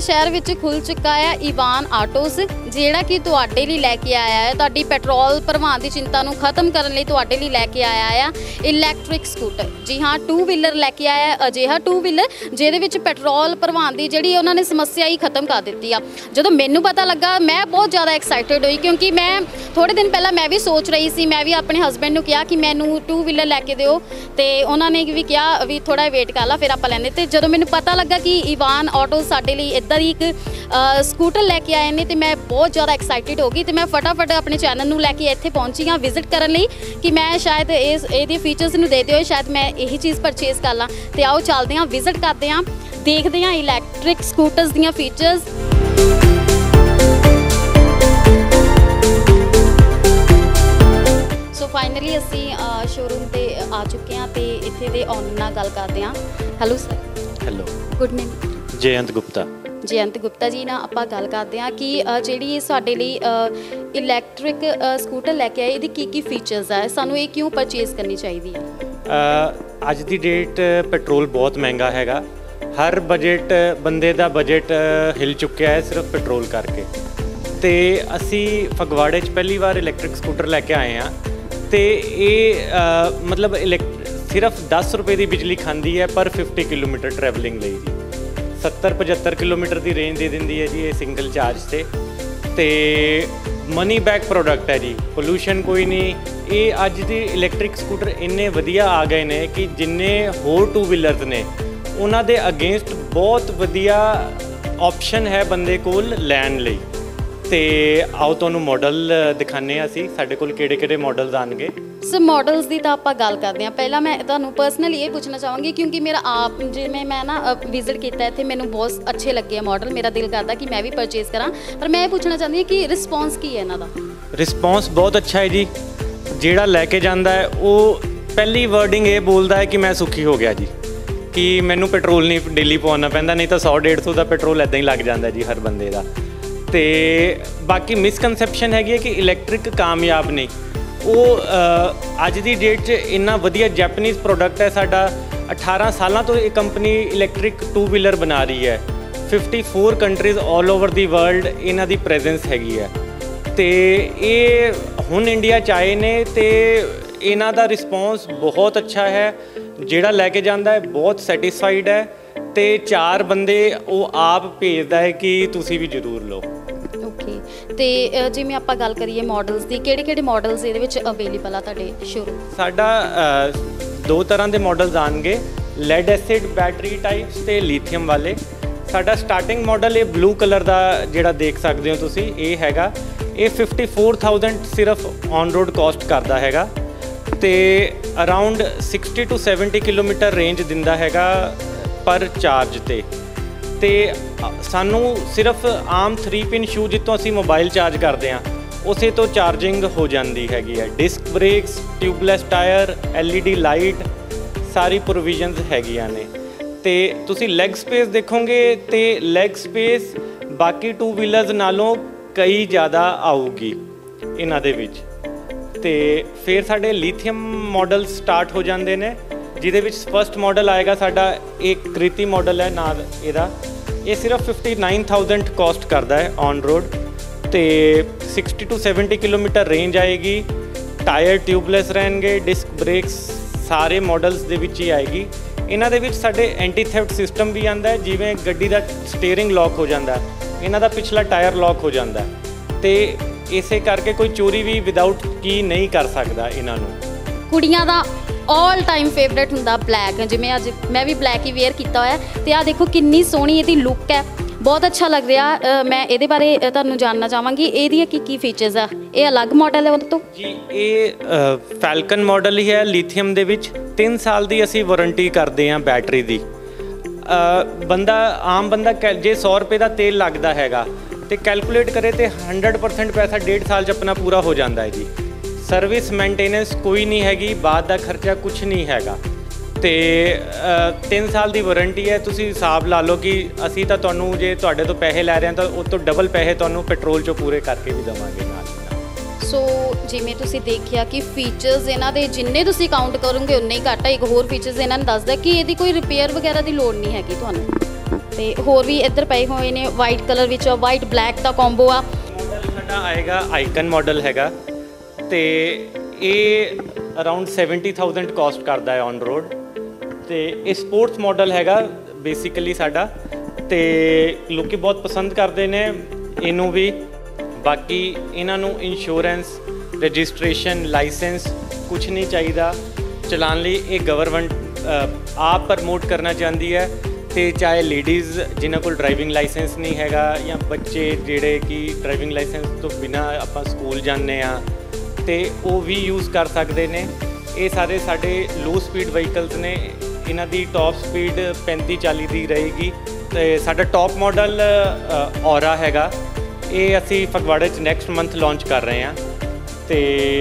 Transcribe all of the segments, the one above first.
शहर विच खुल चुका है ईवान आटोस, जिहड़ा कि तुहाडे लई लैके आया है तुहाडी पैट्रोल भरवाउण दी चिंता नूं खत्म करन लई तुहाडे लई लैके आया है इलैक्ट्रिक स्कूटर। जी हाँ, 2 व्हीलर लैके आया है, अजिहा 2 व्हीलर जिहदे विच पैट्रोल भरवाउण दी जिहड़ी उन्हां ने समस्या ही खत्म कर दित्ती आ। जदों मैनूं पता लगा मैं बहुत ज़्यादा एक्साइटेड हुई, क्योंकि मैं थोड़े दिन पहला मैं भी सोच रही सी, मैं भी अपने हसबैंड नूं कहा कि मैनूं 2 व्हीलर लैके दिओ, ते उन्होंने भी कहा भी थोड़ा वेट कर ला फिर आप लैंदे। ते जदों मैनूं पता लगा कि ईवान ऑटो साडे लई इदां दी एक स्कूटर लैके आए ने, ते मैं बहुत ज़्यादा एक्साइटेड हो गई। तो मैं फटाफट अपने चैनल नूं लैके इत्थे पहुंची हाँ विजिट करन लई कि मैं शायद इहदे फीचर्स नूं देखदे होए शायद मैं यही चीज़ परचेज़ कर ला। ते आओ चलदे हाँ, विजिट करदे हाँ, देखदे हाँ इलैक्ट्रिक स्कूटर्स दीयां फीचर्स। सो फाइनली असी शोरूम ते आ चुके हैं, तो इत्थे दे ओनर नाल गल करदे हाँ। Hello sir. Hello, good name? Jayant Gupta. Jayant Gupta ji ना आपां गल करदे हाँ कि जिहड़ी साडे लई इलैक्ट्रिक स्कूटर लैके आए, इहदी की फीचर्स है, सानूं ये क्यों परचेज़ करनी चाहिदी है? अज दी डेट पेट्रोल बहुत महंगा हैगा, हर बजट बंदे दा बजट हिल चुक्या है सिर्फ पेट्रोल करके। तो असी फगवाड़े च पहली बार इलैक्ट्रिक स्कूटर लैके आए हैं, तो ये मतलब सिर्फ 10 रुपए की बिजली खाती है पर 50 किलोमीटर ट्रैवलिंग ਲਈ जी। 70-75 किलोमीटर की रेंज दे दिंदी है जी ये सिंगल चार्ज से। तो मनी बैक प्रोडक्ट है जी, पोल्यूशन कोई नहीं। ये अज दी इलैक्ट्रिक स्कूटर इन्ने वधिया आ गए ने कि जिन्ने होर 2 व्हीलर्स ने उन्हां दे अगेंस्ट बहुत वधिया ऑप्शन है बंदे कोल लैण लई। तो आओ तुहानूं मॉडल दिखाने असी साडे कोल किहड़े-किहड़े मॉडल्स आउणगे। सर मॉडल्स की तो आप गल करते हैं, पहला मैं तुहानूं पर्सनली ये पूछना चाहूँगी क्योंकि मेरा आप जिवें मैं ना विजिट किया इत्थे मैनूं बहुत अच्छे लगे मॉडल, मेरा दिल करता कि मैं भी परचेज़ करा, पर मैं ये पूछना चाहती हूँ कि रिस्पॉन्स की है इन्हां दा? रिस्पॉन्स बहुत अच्छा है जी। जिहड़ा लैके जांदा है वो पहली वर्डिंग ये बोलता है कि मैं सुखी हो गया जी, कि मैनूं पेट्रोल नहीं डेली पवाना पैंदा, नहीं तो 100-150 का पेट्रोल इदां ही लग जाता जी हर बंदे का। तो बाकी मिसकनसैप्शन हैगी है कि इलैक्ट्रिक कामयाब नहीं, वो अज की डेट च इन्ना वधिया जैपनीज़ प्रोडक्ट है साडा। 18 सालों तो ये कंपनी इलैक्ट्रिक 2 व्हीलर बना रही है, 54 countries all over the world इन्हां दी प्रेजेंस हैगी है। तो ये हुण इंडिया च आए ने, तो इन्हां दा रिस्पॉन्स बहुत अच्छा है, जिहड़ा लैके जांदा है बहुत सैटिस्फाइड है। तो 4 बंदे वो आप भेजदा है कि तुसी भी जरूर लो। ओके, तो जिवें आपां गल करिए मॉडल्स की, किहड़े-किहड़े मॉडल्स इहदे विच अवेलेबल आ तुहाडे शोरूम? साडा 2 तरह के मॉडल्स आएंगे, लैड एसिड बैटरी टाइप्स ते लिथियम वाले। साडा स्टार्टिंग मॉडल ये ब्लू कलर का जिहड़ा देख सकते हो तुसी, ये हैगा, ये 54,000 सिर्फ ऑन रोड कॉस्ट करता हैगा। तो अराउंड 60 to 70 किलोमीटर रेंज दिंदा हैगा पर चार्ज ते। तो सानू सिर्फ आम 3 पिन शू जितों असी मोबाइल चार्ज करते हैं उसे तो चार्जिंग हो जाती हैगी है। Disc brakes, tubeless tyre, LED light, सारी प्रोविजनस हैगियां ने। तो तुसी लैग स्पेस देखोगे तो लैग स्पेस बाकी 2 व्हीलर्स नालों कई ज़्यादा आऊगी इन्हां दे विच। तो फिर साडे लिथियम मॉडल स्टार्ट हो जाते हैं, जिहदे विच फर्स्ट मॉडल आएगा साडा एक कृति मॉडल है नाल इहदा, ये सिर्फ 59,000 कॉस्ट करता है ऑन रोड। तो 60 to 70 किलोमीटर रेंज आएगी, टायर ट्यूबलैस रहेंगे, डिस्क ब्रेक्स सारे मॉडल्स दे विच ही आएगी। इन्हां दे विच साडे एंटी थेफ्ट सिस्टम भी आंदा है, जिवें गड्डी दा स्टीयरिंग लॉक हो जाता है, इन्हां दा पिछला टायर लॉक हो जाता है। तो इसे करके कोई चोरी भी विदाउट की नहीं कर सकता इन्हां नूं। कुड़ियां दा ऑल टाइम फेवरेट हुंदा ब्लैक, जिवें अज मैं भी ब्लैक ही वेयर किया होया, तो आ देखो कितनी सोहनी इहदी लुक है, बहुत अच्छा लग रहा। मैं इहदे बारे तुहानूं जानना चाहांगी, इहदी की फीचर्स आ, ये अलग मॉडल है उहदे तो जी? ये फैल्कन मॉडल ही है लिथियम दे विच। 3 साल की असी वारंटी करते हैं बैटरी की। बंदा आम बंदा जे 100 रुपये का तेल लगता हैगा तो कैलकुलेट करे तो 100% पैसा 1.5 साल च अपना पूरा हो जाता है जी। सर्विस मेनटेनेंस कोई नहीं हैगी, बाद का खर्चा कुछ नहीं हैगा। तो 3 साल की वारंटी है, तुसी हिसाब ला लो कि असी तो तुहानूं जे तुहाडे तो पैसे लै रहे हैं तो उस तो डबल पैसे तुहानूं पेट्रोल चो पूरे करके भी देवांगे नाल। सो जिवें तुसीं देखिया कि फीचर्स इन्हां दे जिन्ने तुसीं काउंट करोगे उन्ने ही घट है। एक होर फीचर्स इन्हां ने दसदा कि इहदी कोई रिपेयर वगैरह की लोड़ नहीं हैगी तुहानूं। ਤੇ ਹੋਰ ਵੀ ਇੱਧਰ ਪਏ ਹੋਏ ਨੇ ਵਾਈਟ ਕਲਰ ਵਿੱਚ, ਵਾਈਟ ਬਲੈਕ ਦਾ ਕੰਬੋ ਆ। ਮਾਡਲ ਸਾਡਾ ਆਏਗਾ ਆਈਕਨ ਮਾਡਲ ਹੈਗਾ ਤੇ ਇਹ ਅਰਾਊਂਡ 70,000 ਕਾਸਟ ਕਰਦਾ ਹੈ ਔਨ ਰੋਡ। ਤੇ ਇਹ ਸਪੋਰਟਸ ਮਾਡਲ ਹੈਗਾ ਬੇਸਿਕਲੀ ਸਾਡਾ, ਤੇ ਲੋਕੀ ਬਹੁਤ ਪਸੰਦ ਕਰਦੇ ਨੇ ਇਹਨੂੰ ਵੀ। ਬਾਕੀ ਇਹਨਾਂ ਨੂੰ ਇੰਸ਼ੋਰੈਂਸ, ਰਜਿਸਟ੍ਰੇਸ਼ਨ, ਲਾਇਸੈਂਸ ਕੁਛ ਨਹੀਂ ਚਾਹੀਦਾ ਚਲਾਉਣ ਲਈ। ਇਹ ਗਵਰਨਮੈਂਟ ਆਪ ਪ੍ਰਮੋਟ ਕਰਨਾ ਚਾਹੁੰਦੀ ਹੈ। ਤੇ ਚਾਹੇ ਲੇਡੀਜ਼ ਜਿਨ੍ਹਾਂ ਕੋਲ ਡਰਾਈਵਿੰਗ ਲਾਇਸੈਂਸ ਨਹੀਂ ਹੈਗਾ ਜਾਂ ਬੱਚੇ ਜਿਹੜੇ ਕਿ ਡਰਾਈਵਿੰਗ ਲਾਇਸੈਂਸ ਤੋਂ ਬਿਨਾਂ ਆਪਾਂ ਸਕੂਲ ਜਾਂਦੇ ਆ ਤੇ ਉਹ ਵੀ ਯੂਜ਼ ਕਰ ਸਕਦੇ ਨੇ। ਇਹ ਸਾਰੇ ਸਾਡੇ ਲੋ ਸਪੀਡ ਵਹੀਕਲਸ ਨੇ। ਇਹਨਾਂ ਦੀ ਟੌਪ ਸਪੀਡ 35-40 ਦੀ ਰਹੇਗੀ। ਤੇ ਸਾਡਾ ਟੌਪ ਮਾਡਲ ਔਰਾ ਹੈਗਾ, ਇਹ ਅਸੀਂ ਫਗਵਾੜੇ 'ਚ ਨੈਕਸਟ ਮੰਥ ਲਾਂਚ ਕਰ ਰਹੇ ਹਾਂ। ਤੇ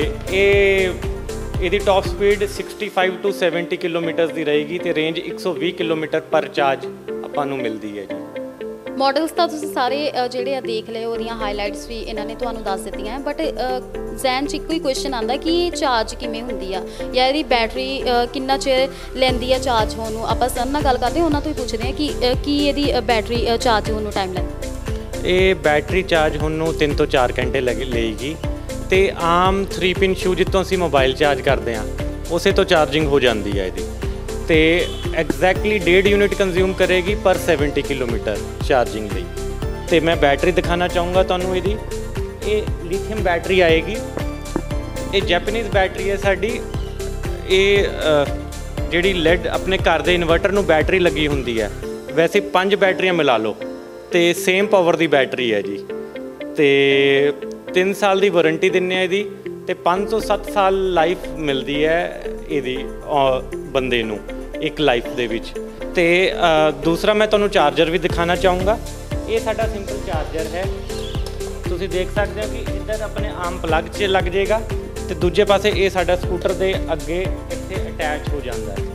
ਇਹਦੀ ਟੌਪ ਸਪੀਡ 65 to 70 ਕਿਲੋਮੀਟਰ ਦੀ ਰਹੇਗੀ ਤੇ ਰੇਂਜ 120 ਕਿਲੋਮੀਟਰ ਪਰ ਚਾਰਜ ਆਪਾਂ ਨੂੰ ਮਿਲਦੀ ਹੈ ਜੀ। ਮਾਡਲਸ ਤਾਂ ਤੁਸੀਂ ਸਾਰੇ ਜਿਹੜੇ ਆ ਦੇਖ ਲਏ, ਉਹਦੀਆਂ ਹਾਈਲਾਈਟਸ ਵੀ ਇਹਨਾਂ ਨੇ ਤੁਹਾਨੂੰ ਦੱਸ ਦਿੱਤੀਆਂ, ਬਟ ਜ਼ਹਿਨ 'ਚ ਇੱਕੋ ਹੀ ਕੁਐਸਚਨ ਆਉਂਦਾ ਕਿ ਇਹ ਚਾਰਜ ਕਿਵੇਂ ਹੁੰਦੀ ਆ ਜਾਂ ਇਹਦੀ ਬੈਟਰੀ ਕਿੰਨਾ ਚਿਰ ਲੈਂਦੀ ਆ ਚਾਰਜ ਹੋਣ ਨੂੰ। ਆਪਾਂ ਸਰ ਨਾਲ ਗੱਲ ਕਰਦੇ ਹਾਂ, ਉਹਨਾਂ ਤੋਂ ਹੀ ਪੁੱਛਦੇ ਹਾਂ ਕਿ ਕੀ ਇਹਦੀ ਬੈਟਰੀ ਚਾਰਜ ਹੋਣ ਨੂੰ ਟਾਈਮ ਲੈਂਦੀ। ਇਹ ਬੈਟਰੀ ਚਾਰਜ ਹੋਣ ਨੂੰ 3 ਤੋਂ 4 ਘੰਟੇ ਲਏਗੀ ਤੇ ਆਮ 3 ਪਿਨ ਸ਼ੂ ਜਿੱਤੋਂ ਅਸੀਂ ਮੋਬਾਈਲ ਚਾਰਜ ਕਰਦੇ ਹਾਂ ਉਸੇ ਤੋਂ ਚਾਰਜਿੰਗ ਹੋ ਜਾਂਦੀ ਹੈ ਇਹਦੀ। ਤੇ ਐਗਜ਼ੈਕਟਲੀ 1.5 ਯੂਨਿਟ ਕੰਜ਼ਿਊਮ ਕਰੇਗੀ ਪਰ 70 ਕਿਲੋਮੀਟਰ ਚਾਰਜਿੰਗ ਲਈ। ਤੇ ਮੈਂ ਬੈਟਰੀ ਦਿਖਾਣਾ ਚਾਹੂँਗਾ ਤੁਹਾਨੂੰ ਇਹਦੀ। ਇਹ ਲਿਥੀਅਮ ਬੈਟਰੀ ਆਏਗੀ। ਇਹ ਜੈਪਨੀਜ਼ ਬੈਟਰੀ ਹੈ ਸਾਡੀ। ਇਹ ਜਿਹੜੀ ਲੈਡ ਆਪਣੇ ਘਰ ਦੇ ਇਨਵਰਟਰ ਨੂੰ ਬੈਟਰੀ ਲੱਗੀ ਹੁੰਦੀ ਹੈ, ਵੈਸੇ 5 ਬੈਟਰੀਆਂ ਮਿਲਾ ਲਓ ਤੇ ਸੇਮ ਪਾਵਰ ਦੀ ਬੈਟਰੀ ਹੈ ਜੀ। ਤੇ 3 ਸਾਲ ਦੀ ਵਾਰੰਟੀ ਦਿੰਦੇ ਆ ਇਹਦੀ ਤੇ 5 ਤੋਂ 7 ਸਾਲ ਲਾਈਫ ਮਿਲਦੀ ਹੈ ਇਹਦੀ ਬੰਦੇ ਨੂੰ ਇੱਕ ਲਾਈਫ ਦੇ ਵਿੱਚ। ਤੇ ਦੂਸਰਾ ਮੈਂ ਤੁਹਾਨੂੰ ਚਾਰਜਰ ਵੀ ਦਿਖਾਣਾ ਚਾਹੂँਗਾ। ਇਹ ਸਾਡਾ ਸਿੰਪਲ ਚਾਰਜਰ ਹੈ, ਤੁਸੀਂ ਦੇਖ ਸਕਦੇ ਹੋ ਕਿ ਇੱਧਰ ਆਪਣੇ ਆਮ ਪਲੱਗ 'ਚ ਲੱਗ ਜਾਏਗਾ ਤੇ ਦੂਜੇ ਪਾਸੇ ਇਹ ਸਾਡਾ ਸਕੂਟਰ ਦੇ ਅੱਗੇ ਇੱਥੇ ਅਟੈਚ ਹੋ ਜਾਂਦਾ ਹੈ।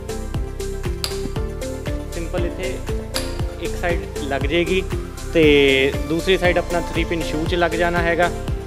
ਸਿੰਪਲ ਇੱਥੇ ਇੱਕ ਸਾਈਡ ਲੱਗ ਜਾਏਗੀ ਤੇ ਦੂਸਰੀ ਸਾਈਡ ਆਪਣਾ 3 ਪਿਨ ਸ਼ੂ 'ਚ ਲੱਗ ਜਾਣਾ ਹੈਗਾ।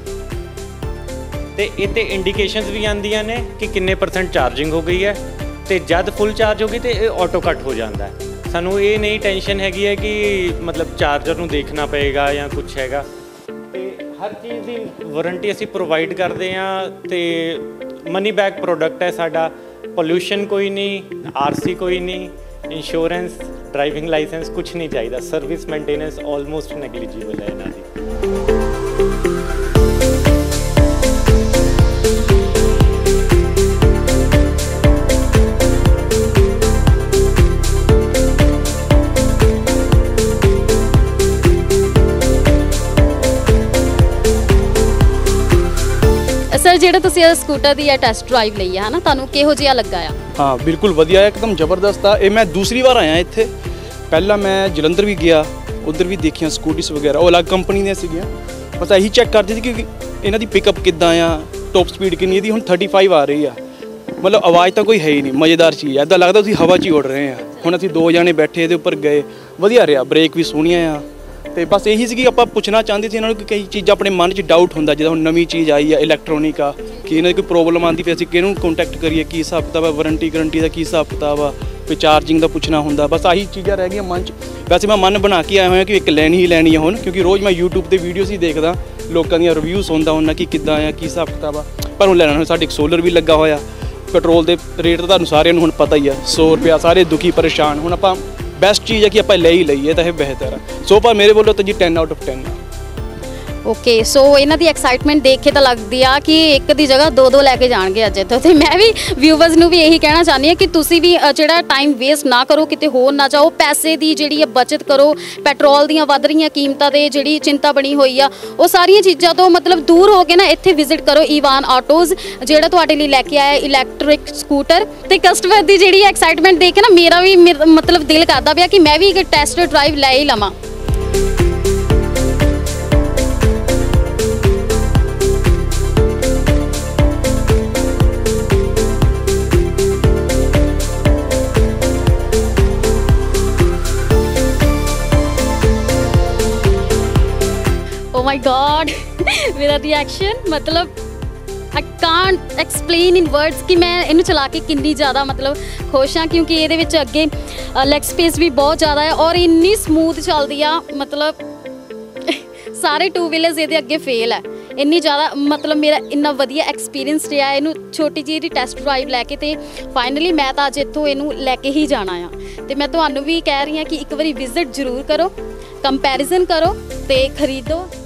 ਤੇ ਇਹ 'ਤੇ ਇੰਡੀਕੇਸ਼ਨਸ ਵੀ ਆਉਂਦੀਆਂ ਨੇ ਕਿ ਕਿੰਨੇ % ਚਾਰਜਿੰਗ ਹੋ ਗਈ ਹੈ ਤੇ ਜਦ ਫੁੱਲ ਚਾਰਜ ਹੋ ਗਈ ਤੇ ਇਹ ਆਟੋ ਕੱਟ ਹੋ ਜਾਂਦਾ ਹੈ। ਸਾਨੂੰ ਇਹ ਨਹੀਂ ਟੈਨਸ਼ਨ ਹੈਗੀ ਹੈ ਕਿ ਮਤਲਬ ਚਾਰਜਰ ਨੂੰ ਦੇਖਣਾ ਪਏਗਾ ਜਾਂ ਕੁਛ ਹੈਗਾ। ਤੇ ਹਰ ਚੀਜ਼ ਦੀ ਵਾਰੰਟੀ ਅਸੀਂ ਪ੍ਰੋਵਾਈਡ ਕਰਦੇ ਹਾਂ ਤੇ ਮਨੀ ਬੈਕ ਪ੍ਰੋਡਕਟ ਹੈ ਸਾਡਾ। ਪੋਲਿਊਸ਼ਨ ਕੋਈ ਨਹੀਂ, RC ਕੋਈ ਨਹੀਂ, ਇੰਸ਼ੋਰੈਂਸ, ਡਰਾਈਵਿੰਗ ਲਾਇਸੈਂਸ ਕੁਛ ਨਹੀਂ ਚਾਹੀਦਾ। ਸਰਵਿਸ ਮੇਨਟੇਨੈਂਸ ਆਲਮੋਸਟ ਨੈਗਲੀਜੀਬਲ ਹੈ ਇਹਨਾਂ ਦੀ। ਸਰ ਜਿਹੜਾ ਤੁਸੀਂ ਇਹ ਸਕੂਟਰ ਦੀ ਟੈਸਟ ਡਰਾਈਵ ਲਈ ਹੈ ਨਾ, ਤੁਹਾਨੂੰ ਕਿਹੋ ਜਿਹਾ ਲੱਗਾ ਆ? ਹਾਂ ਬਿਲਕੁਲ ਵਧੀਆ ਹੈ, ਇੱਕਦਮ ਜ਼ਬਰਦਸਤ ਆ। ਇਹ ਮੈਂ ਦੂਸਰੀ ਵਾਰ ਆਇਆ ਇੱਥੇ। ਪਹਿਲਾਂ ਮੈਂ ਜਲੰਧਰ ਵੀ ਗਿਆ, ਉੱਧਰ ਵੀ ਦੇਖੀਆਂ ਸਕੂਟੀਜ਼ ਵਗੈਰਾ, ਉਹ ਅਲੱਗ ਕੰਪਨੀ ਦੀਆਂ ਸੀਗੀਆਂ। ਬਸ ਇਹੀ ਚੈੱਕ ਕਰਦੇ ਸੀ ਕਿ ਇਹਨਾਂ ਦੀ ਪਿਕਅਪ ਕਿੱਦਾਂ ਆ, ਟੌਪ ਸਪੀਡ ਕਿੰਨੀ। ਇਹਦੀ ਹੁਣ 35 ਆ ਰਹੀ ਆ। ਮਤਲਬ ਆਵਾਜ਼ ਤਾਂ ਕੋਈ ਹੈ ਹੀ ਨਹੀਂ, ਮਜ਼ੇਦਾਰ ਚੀਜ਼ ਹੈ। ਇੱਦਾਂ ਲੱਗਦਾ ਤੁਸੀਂ ਹਵਾ 'ਚ ਹੀ ਉੱਡ ਰਹੇ ਆ। ਹੁਣ ਅਸੀਂ 2 ਜਾਣੇ ਬੈਠੇ ਇਹਦੇ ਉੱਪਰ ਗਏ, ਵਧੀਆ ਰਿਹਾ। ਬ੍ਰੇਕ ਵੀ ਸੋਹਣੀਆਂ ਆ। ਤੇ ਬਸ ਇਹੀ ਸੀ ਕਿ ਆਪਾਂ ਪੁੱਛਣਾ ਚਾਹੁੰਦੇ ਸੀ ਇਹਨਾਂ ਨੂੰ ਕਿ ਕਈ ਚੀਜ਼ਾਂ ਆਪਣੇ ਮਨ 'ਚ ਡਾਊਟ ਹੁੰਦਾ, ਜਿੱਦਾਂ ਹੁਣ ਨਵੀਂ ਚੀਜ਼ ਆਈ ਆ ਇਲੈਕਟ੍ਰੋਨਿਕ ਆ, ਕਿ ਇਹਨਾਂ ਦੀ ਕੋਈ ਪ੍ਰੋਬਲਮ ਆਉਂਦੀ ਫਿਰ ਅਸੀਂ ਕਿਹਨੂੰ ਕੰਟੈਕਟ ਕਰੀਏ, ਕੀ ਹਿਸਾਬ ਕਿਤਾਬ ਆ, ਵਾਰੰਟੀ ਗਰੰਟੀ ਦਾ ਕੀ ਹਿਸਾਬ ਕਿਤਾਬ ਆ, ਫਿਰ ਚਾਰਜਿੰਗ ਦਾ ਪੁੱਛਣਾ ਹੁੰਦਾ। ਬਸ ਆਹੀ ਚੀਜ਼ਾਂ ਰਹਿ ਗਈਆਂ ਮਨ 'ਚ। ਵੈਸੇ ਮੈਂ ਮਨ ਬਣਾ ਕੇ ਆਇਆ ਹੋਇਆ ਕਿ ਇੱਕ ਲੈਣੀ ਹੀ ਲੈਣੀ ਆ ਹੁਣ, ਕਿਉਂਕਿ ਰੋਜ਼ ਮੈਂ YouTube 'ਤੇ ਵੀਡੀਓਜ਼ ਹੀ ਦੇਖਦਾ, ਲੋਕਾਂ ਦੀਆਂ ਰਿਵਿਊ ਸੁਣਦਾ ਹੁੰਦਾ ਕਿ ਕਿੱਦਾਂ ਆ, ਕੀ ਹਿਸਾਬ ਕਿਤਾਬ ਆ। ਪਰ ਹੁਣ ਲੈਣਾ ਹੁਣ ਸਾਡੇ ਇੱਕ ਸੋਲਰ ਵੀ ਲੱਗਾ ਹੋਇਆ। ਪੈਟਰੋਲ ਦੇ ਰੇਟ ਤਾਂ ਤੁਹਾਨੂੰ ਸਾਰਿਆਂ ਨੂੰ ਹੁਣ ਪਤਾ ਹੀ ਆ, 100 ਰੁਪਇਆ, ਸਾਰੇ ਦੁਖੀ ਪਰੇਸ਼ਾਨ। ਹੁਣ ਆਪਾਂ ਬੈਸਟ ਚੀਜ਼ ਹੈ ਕਿ ਆਪਾਂ ਲੈ ਹੀ ਲਈਏ ਤਾਂ ਇਹ ਬਿਹਤਰ ਆ। ਸੋ ਪਰ ਮੇਰੇ ਵੱਲੋਂ ਤਾਂ ਜੀ 10 ਆਊਟ ਆਫ 10 ਆ। ਓਕੇ, ਸੋ ਇਹਨਾਂ ਦੀ ਐਕਸਾਈਟਮੈਂਟ ਦੇਖ ਕੇ ਤਾਂ ਲੱਗਦੀ ਆ ਕਿ ਇੱਕ ਦੀ ਜਗ੍ਹਾ 2 ਲੈ ਕੇ ਜਾਣਗੇ ਅੱਜ ਇੱਥੋਂ। ਤੇ ਮੈਂ ਵੀ ਵਿਊਵਰਸ ਨੂੰ ਵੀ ਇਹੀ ਕਹਿਣਾ ਚਾਹੁੰਦੀ ਹਾਂ ਕਿ ਤੁਸੀਂ ਵੀ ਜਿਹੜਾ ਟਾਈਮ ਵੇਸਟ ਨਾ ਕਰੋ, ਕਿਤੇ ਹੋਰ ਨਾ ਜਾਓ, ਪੈਸੇ ਦੀ ਜਿਹੜੀ ਹੈ ਬਚਤ ਕਰੋ। ਪੈਟਰੋਲ ਦੀਆਂ ਵੱਧ ਰਹੀਆਂ ਕੀਮਤਾਂ ਦੇ ਜਿਹੜੀ ਚਿੰਤਾ ਬਣੀ ਹੋਈ ਆ, ਉਹ ਸਾਰੀਆਂ ਚੀਜ਼ਾਂ ਤੋਂ ਮਤਲਬ ਦੂਰ ਹੋ ਕੇ ਨਾ ਇੱਥੇ ਵਿਜ਼ਿਟ ਕਰੋ ਈਵਾਨ ਆਟੋਜ਼, ਜਿਹੜਾ ਤੁਹਾਡੇ ਲਈ ਲੈ ਕੇ ਆਇਆ ਇਲੈਕਟ੍ਰਿਕ ਸਕੂਟਰ। ਤੇ ਕਸਟਮਰ ਦੀ ਜਿਹੜੀ ਐਕਸਾਈਟਮੈਂਟ ਦੇਖ ਕੇ ਨਾ ਮੇਰਾ ਵੀ ਮਤਲਬ ਦਿਲ ਕਰਦਾ ਪਿਆ ਕਿ ਮੈਂ ਵੀ ਇੱਕ ਟੈਸਟ ਡਰਾਈਵ ਲੈ ਹੀ ਲਵਾਂ। ਓ ਮਾਈ ਗॉड, ਮੇਰਾ ਰਿਐਕਸ਼ਨ ਮਤਲਬ I can't explain in words ਕਿ ਮੈਂ ਇਹਨੂੰ ਚਲਾ ਕੇ ਕਿੰਨੀ ਜ਼ਿਆਦਾ ਮਤਲਬ ਖੁਸ਼ ਹਾਂ, ਕਿਉਂਕਿ ਇਹਦੇ ਵਿੱਚ ਅੱਗੇ ਲੈਗ ਸਪੇਸ ਵੀ ਬਹੁਤ ਜ਼ਿਆਦਾ ਹੈ ਔਰ ਇੰਨੀ ਸਮੂਥ ਚੱਲਦੀ ਆ, ਮਤਲਬ ਸਾਰੇ ਟੂ ਵੀਲਰਸ ਇਹਦੇ ਅੱਗੇ ਫੇਲ ਹੈ। ਇੰਨੀ ਜ਼ਿਆਦਾ ਮਤਲਬ ਮੇਰਾ ਇੰਨਾ ਵਧੀਆ ਐਕਸਪੀਰੀਅੰਸ ਰਿਹਾ ਇਹਨੂੰ ਛੋਟੀ ਜਿਹੀ ਦੀ ਟੈਸਟ ਡਰਾਈਵ ਲੈ ਕੇ, ਤੇ ਫਾਈਨਲੀ ਮੈਂ ਤਾਂ ਅੱਜ ਇੱਥੋਂ ਇਹਨੂੰ ਲੈ ਕੇ ਹੀ ਜਾਣਾ ਆ। ਤੇ ਮੈਂ ਤੁਹਾਨੂੰ ਵੀ ਕਹਿ ਰਹੀ ਹਾਂ ਕਿ ਇੱਕ ਵਾਰੀ ਵਿਜ਼ਿਟ ਜ਼ਰੂਰ ਕਰੋ, ਕੰਪੈਰੀਜ਼ਨ ਕਰੋ ਤੇ ਖਰੀਦੋ।